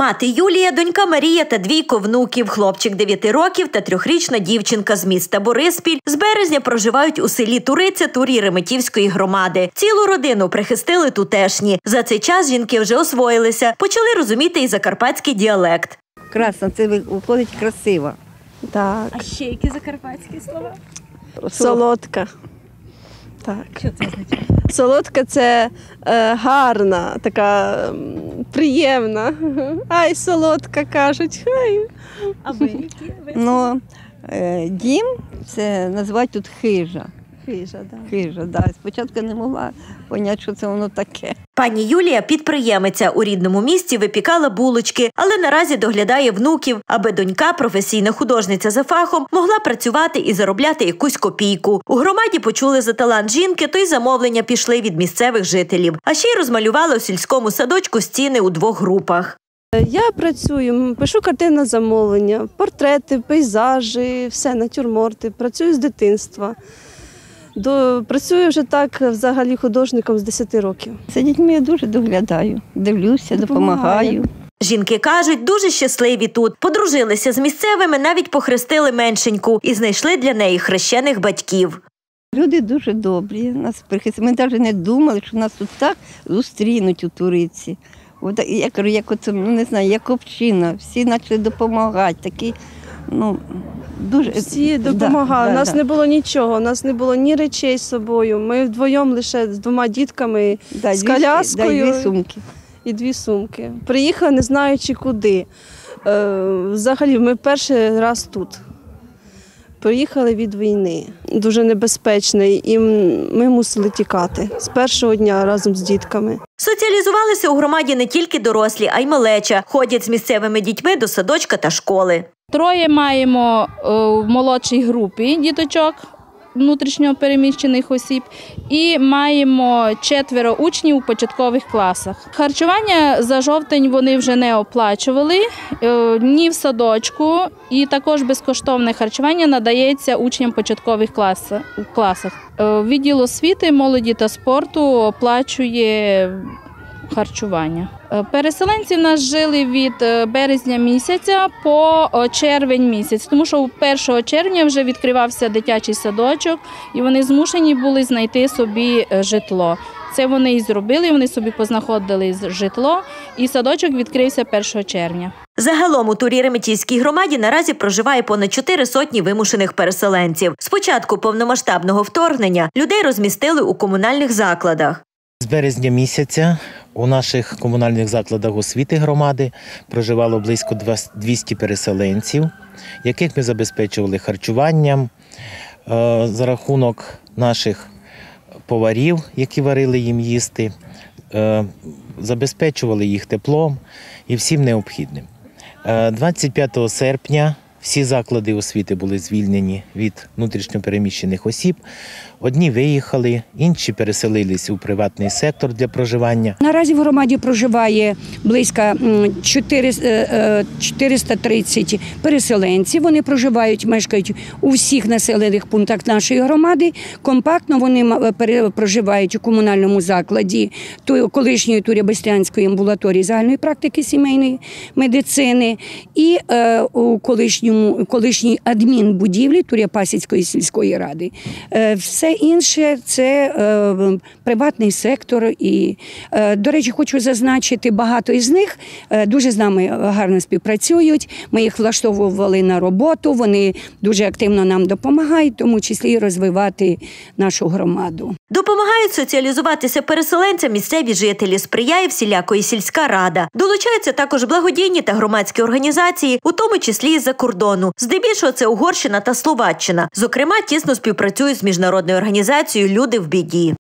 Мати Юлія, донька Марія та двійко внуків. Хлопчик 9 років та 3-річна дівчинка з міста Бориспіль з березня проживають у селі Туриця Турі-Реметівської громади. Цілу родину прихистили тутешні. За цей час жінки вже освоїлися, почали розуміти і закарпатський діалект. Красна, це виходить красиво. Так. А ще які закарпатські слова? Солодка. Так. Що це означає? Солодка – це гарна, така приємна. Ай, солодка, кажуть. Ай. А ви які? Ну, дім, це називають тут хижа. Хижа, так. Хижа, да. Спочатку не могла зрозуміти, що це воно таке. Пані Юлія – підприємиця. У рідному місті випікала булочки, але наразі доглядає внуків, аби донька, професійна художниця за фахом, могла працювати і заробляти якусь копійку. У громаді почули за талант жінки, то й замовлення пішли від місцевих жителів. А ще й розмалювала у сільському садочку стіни у 2 групах. Я працюю, пишу картини на замовлення, портрети, пейзажі, все, натюрморти. Працюю з дитинства. Працюю вже так взагалі художником з 10 років. За дітьми я дуже доглядаю, дивлюся, допомагаю. Жінки кажуть, дуже щасливі тут. Подружилися з місцевими, навіть похрестили меншеньку і знайшли для неї хрещених батьків. Люди дуже добрі, нас прихистили. Ми навіть не думали, що нас тут так зустрінуть у Туриці. От, я кажу, як оце, не знаю, як община, всі почали допомагати, такі, дуже... Всі допомагали, у нас не було нічого, у нас не було ні речей з собою. Ми вдвоєм лише з 2 дітками, з коляскою. І 2 сумки. І 2 сумки. Приїхали, не знаючи куди. Взагалі, ми перший раз тут. Приїхали від війни, дуже небезпечної, і ми мусили тікати з першого дня разом з дітками. Соціалізувалися у громаді не тільки дорослі, а й малеча. Ходять з місцевими дітьми до садочка та школи. 3 маємо в молодшій групі діточок, внутрішньо переміщених осіб, і маємо 4 учнів у початкових класах. Харчування за жовтень вони вже не оплачували, ні в садочку, і також безкоштовне харчування надається учням початкових класах. Відділ освіти, молоді та спорту оплачує харчування. Переселенці в нас жили від березня місяця по червень місяць, тому що 1 червня вже відкривався дитячий садочок і вони змушені були знайти собі житло. Це вони і зробили, вони собі познаходили житло і садочок відкрився 1 червня. Загалом у Турі-Реметівській громаді наразі проживає понад 400 вимушених переселенців. З початку повномасштабного вторгнення людей розмістили у комунальних закладах. З березня місяця у наших комунальних закладах освіти громади проживало близько 200 переселенців, яких ми забезпечували харчуванням за рахунок наших поварів, які варили їм їсти, забезпечували їх теплом і всім необхідним. 25 серпня всі заклади освіти були звільнені від внутрішньо переміщених осіб. Одні виїхали, інші переселились у приватний сектор для проживання. Наразі в громаді проживає близько 430 переселенців. Вони мешкають у всіх населених пунктах нашої громади. Компактно вони проживають у комунальному закладі колишньої Туря-Бестрянської амбулаторії загальної практики сімейної медицини і у колишній адмінбудівлі Туря-Пасівської сільської ради. Все інше – це приватний сектор. І, до речі, хочу зазначити, багато із них дуже з нами гарно співпрацюють. Ми їх влаштовували на роботу, вони дуже активно нам допомагають, в тому числі і розвивати нашу громаду. Допомагають соціалізуватися переселенцям місцеві жителі, сприяє всілякої сільська рада. Долучаються також благодійні та громадські організації, у тому числі і з-за кордону. Здебільшого це Угорщина та Словаччина. Зокрема, тісно співпрацюють з міжнародною організацією «Люди в біді».